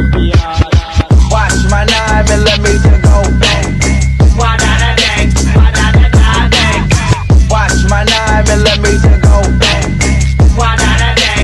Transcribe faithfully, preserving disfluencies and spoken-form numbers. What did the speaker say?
Watch my knife and let me just go bang. Watch my knife and let me just go bang.